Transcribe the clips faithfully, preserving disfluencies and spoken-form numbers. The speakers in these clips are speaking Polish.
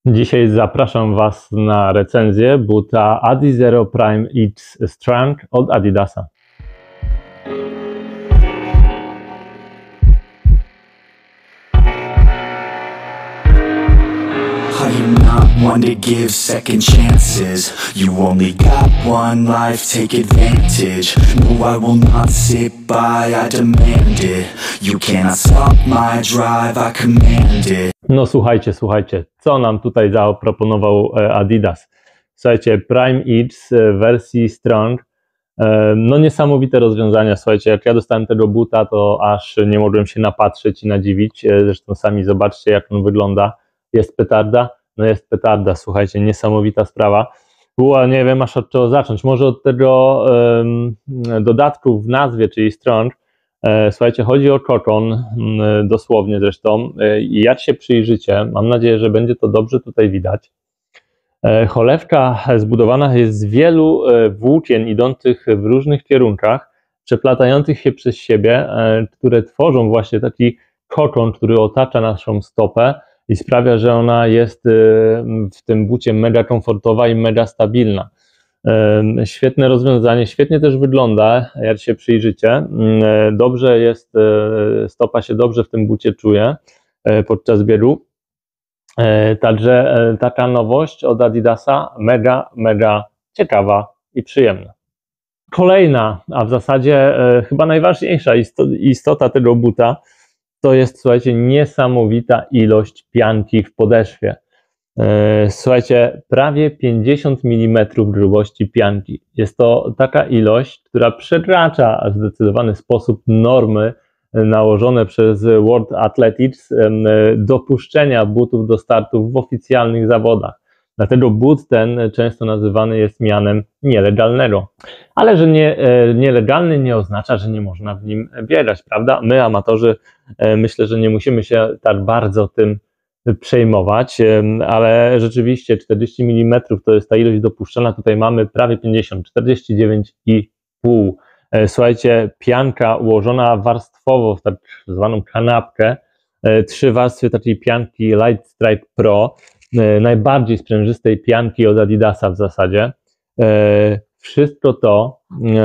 Dzisiaj zapraszam Was na recenzję buta Adizero Prime X Strong od Adidasa. I am not one to give second chances. You only got one life, take advantage. No, I will not sit by, I demand it. You cannot stop my drive, I command it. No słuchajcie, słuchajcie, co nam tutaj zaproponował Adidas? Słuchajcie, Prime X w wersji Strong. No niesamowite rozwiązania, słuchajcie, jak ja dostałem tego buta, to aż nie mogłem się napatrzeć i nadziwić. Zresztą sami zobaczcie, jak on wygląda. Jest petarda? No jest petarda, słuchajcie, niesamowita sprawa. Ua, nie wiem aż od czego zacząć. Może od tego um, dodatku w nazwie, czyli Strong. E, słuchajcie, chodzi o kokon, dosłownie zresztą. E, jak się przyjrzycie, mam nadzieję, że będzie to dobrze tutaj widać. E, cholewka zbudowana jest z wielu e, włókien idących w różnych kierunkach, przeplatających się przez siebie, e, które tworzą właśnie taki kokon, który otacza naszą stopę i sprawia, że ona jest w tym bucie mega komfortowa i mega stabilna. Świetne rozwiązanie, świetnie też wygląda, jak się przyjrzycie. Dobrze jest, stopa się dobrze w tym bucie czuje podczas biegu. Także taka nowość od Adidasa, mega, mega ciekawa i przyjemna. Kolejna, a w zasadzie chyba najważniejsza istota tego buta, to jest, słuchajcie, niesamowita ilość pianki w podeszwie. Słuchajcie, prawie pięćdziesiąt milimetrów grubości pianki. Jest to taka ilość, która przekracza w zdecydowany sposób normy nałożone przez World Athletics dopuszczenia butów do startów w oficjalnych zawodach. Dlatego but ten często nazywany jest mianem nielegalnego. Ale że nie, nielegalny nie oznacza, że nie można w nim biegać, prawda? My, amatorzy, myślę, że nie musimy się tak bardzo tym przejmować, ale rzeczywiście czterdzieści milimetrów to jest ta ilość dopuszczona. Tutaj mamy prawie pięćdziesiąt, czterdzieści dziewięć i pół. Słuchajcie, pianka ułożona warstwowo w tak zwaną kanapkę. Trzy warstwy takiej pianki Light Strike Pro. Najbardziej sprężystej pianki od Adidasa w zasadzie. Wszystko to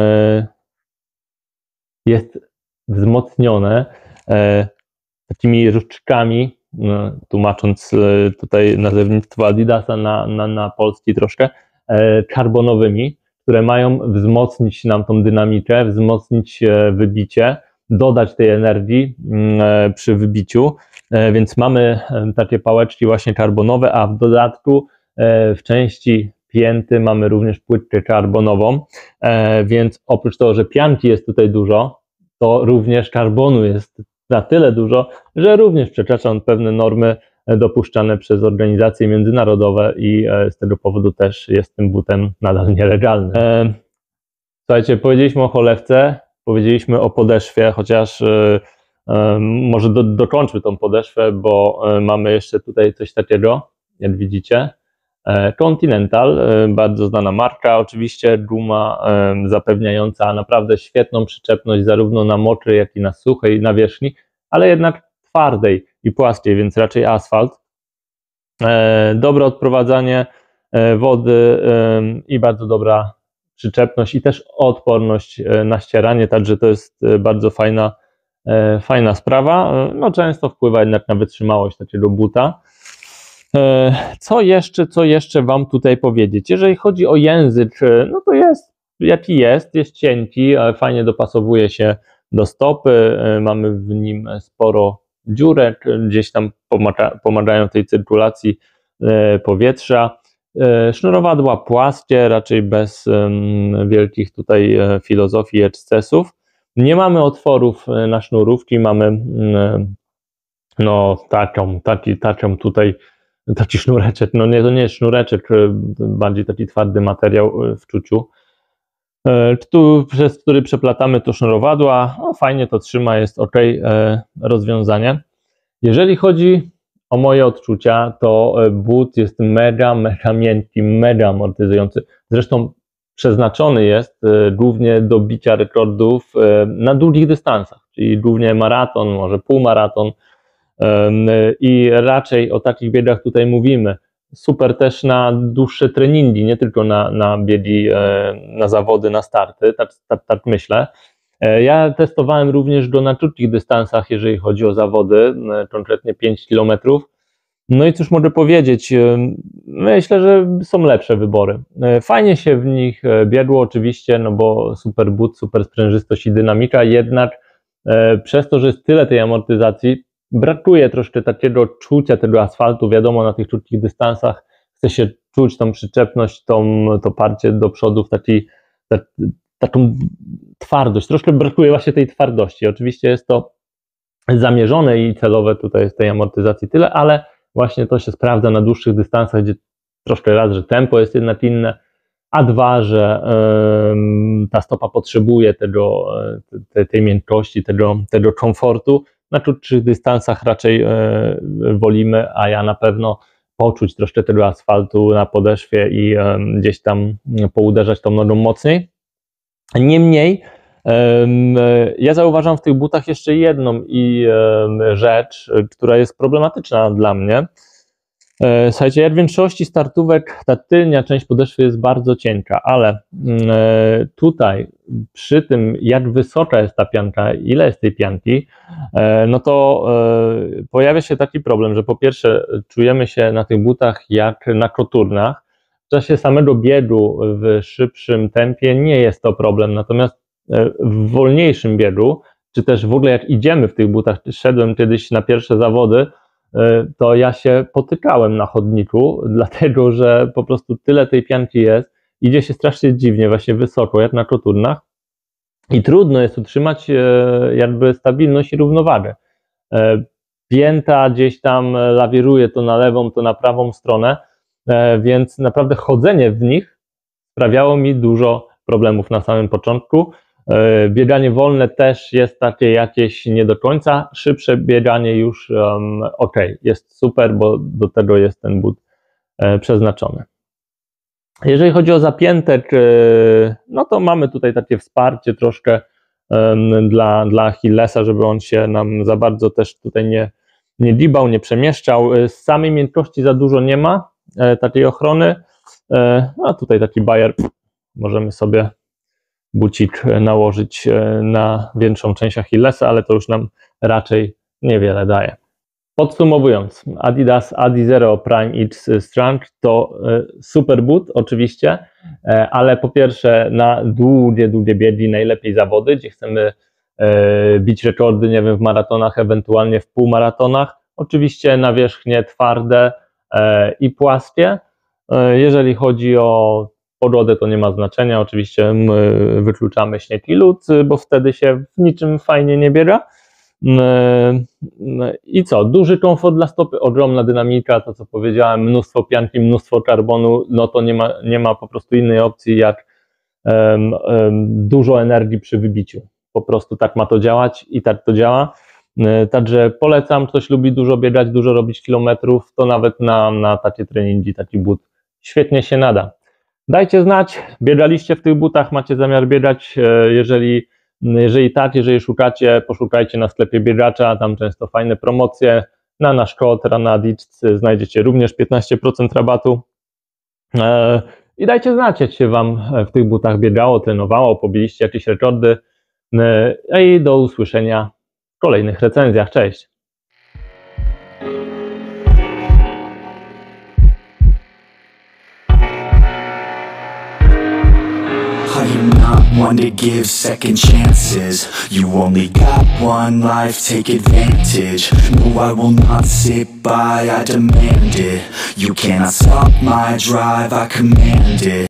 jest wzmocnione takimi ruczkami, tłumacząc tutaj nazewnictwo Adidasa na, na, na polski troszkę, karbonowymi, które mają wzmocnić nam tą dynamikę, wzmocnić wybicie, dodać tej energii przy wybiciu, więc mamy takie pałeczki właśnie karbonowe, a w dodatku w części pięty mamy również płytkę karbonową, więc oprócz tego, że pianki jest tutaj dużo, to również karbonu jest na tyle dużo, że również przekracza on pewne normy dopuszczane przez organizacje międzynarodowe i z tego powodu też jest tym butem nadal nielegalny. Słuchajcie, powiedzieliśmy o cholewce, powiedzieliśmy o podeszwie, chociaż może do, dokończmy tą podeszwę, bo mamy jeszcze tutaj coś takiego, jak widzicie. Continental, bardzo znana marka, oczywiście guma zapewniająca naprawdę świetną przyczepność zarówno na mokrej, jak i na suchej nawierzchni, ale jednak twardej i płaskiej, więc raczej asfalt. Dobre odprowadzanie wody i bardzo dobra przyczepność i też odporność na ścieranie, także to jest bardzo fajna, fajna sprawa. No często wpływa jednak na wytrzymałość takiego buta. Co jeszcze, co jeszcze Wam tutaj powiedzieć? Jeżeli chodzi o język, no to jest jaki jest, jest cienki, ale fajnie dopasowuje się do stopy, mamy w nim sporo dziurek, gdzieś tam pomaga, pomagają tej cyrkulacji powietrza. Sznurowadła płaskie, raczej bez wielkich tutaj filozofii i ekscesów. Nie mamy otworów na sznurówki, mamy no taką, taki, taką tutaj taki sznureczek, no nie, to nie jest sznureczek, bardziej taki twardy materiał w czuciu, tu, przez który przeplatamy to sznurowadła, no fajnie to trzyma, jest ok rozwiązanie. Jeżeli chodzi o moje odczucia, to but jest mega, mega miękki, mega amortyzujący, zresztą przeznaczony jest głównie do bicia rekordów na długich dystansach, czyli głównie maraton, może półmaraton, i raczej o takich biegach tutaj mówimy. super też na dłuższe treningi, nie tylko na, na biegi, na zawody, na starty, tak, tak, tak myślę. Ja testowałem również go na krótkich dystansach, jeżeli chodzi o zawody, konkretnie pięć kilometrów. No i cóż mogę powiedzieć, myślę, że są lepsze wybory. Fajnie się w nich biegło oczywiście, no bo super but, super sprężystość i dynamika, jednak przez to, że jest tyle tej amortyzacji, brakuje troszkę takiego czucia tego asfaltu. Wiadomo, na tych krótkich dystansach chce się czuć tą przyczepność, tą, to parcie do przodu, w taki, tak, taką twardość. Troszkę brakuje właśnie tej twardości. Oczywiście jest to zamierzone i celowe tutaj jest tej amortyzacji tyle, ale właśnie to się sprawdza na dłuższych dystansach, gdzie troszkę raz, że tempo jest jednak inne, a dwa, że y, ta stopa potrzebuje tego, te, tej miękkości, tego, tego komfortu. Na krótszych dystansach raczej y, wolimy, a ja na pewno poczuć troszkę tego asfaltu na podeszwie i y, gdzieś tam pouderzać tą nogą mocniej. Niemniej ja zauważam w tych butach jeszcze jedną i rzecz, która jest problematyczna dla mnie. Słuchajcie, ja w większości startówek ta tylnia część podeszwy jest bardzo cienka, ale tutaj przy tym, jak wysoka jest ta pianka, ile jest tej pianki, no to pojawia się taki problem, że po pierwsze czujemy się na tych butach jak na koturnach. W czasie samego biegu w szybszym tempie nie jest to problem, natomiast w wolniejszym biegu, czy też w ogóle jak idziemy w tych butach, szedłem kiedyś na pierwsze zawody, to ja się potykałem na chodniku, dlatego że po prostu tyle tej pianki jest, idzie się strasznie dziwnie, właśnie wysoko, jak na koturnach i trudno jest utrzymać jakby stabilność i równowagę. Pięta gdzieś tam lawiruje to na lewą, to na prawą stronę, więc naprawdę chodzenie w nich sprawiało mi dużo problemów na samym początku. Bieganie wolne też jest takie jakieś nie do końca, szybsze bieganie już um, ok, jest super, bo do tego jest ten but e, przeznaczony. Jeżeli chodzi o zapiętek, e, no to mamy tutaj takie wsparcie troszkę e, dla, dla Achillesa, żeby on się nam za bardzo też tutaj nie, nie dibał, nie przemieszczał. Z samej miękkości za dużo nie ma e, takiej ochrony, e, a tutaj taki bajer możemy sobie bucik nałożyć na większą część Achillesa, ale to już nam raczej niewiele daje. Podsumowując, Adidas Adizero Prime X Strength to super but oczywiście, ale po pierwsze na długie, długie biegi, najlepiej zawody, gdzie chcemy bić rekordy, nie wiem, w maratonach, ewentualnie w półmaratonach. Oczywiście nawierzchnie twarde i płaskie. Jeżeli chodzi o pogodę, to nie ma znaczenia, oczywiście wykluczamy śnieg i lód, bo wtedy się w niczym fajnie nie biega. I co? Duży komfort dla stopy, ogromna dynamika, to co powiedziałem, mnóstwo pianki, mnóstwo karbonu, no to nie ma, nie ma po prostu innej opcji jak um, um, dużo energii przy wybiciu. Po prostu tak ma to działać i tak to działa. Także polecam, ktoś lubi dużo biegać, dużo robić kilometrów, to nawet na, na takie treningi taki but świetnie się nada. Dajcie znać, biegaliście w tych butach, macie zamiar biegać, jeżeli, jeżeli tak, jeżeli szukacie, poszukajcie na sklepie biegacza, tam często fajne promocje, na nasz kod RunAdicts znajdziecie również piętnaście procent rabatu i dajcie znać, jak się Wam w tych butach biegało, trenowało, pobiliście jakieś rekordy i do usłyszenia w kolejnych recenzjach, cześć! I am not one to give second chances. You only got one life, take advantage. No, I will not sit by, I demand it. You cannot stop my drive, I command it.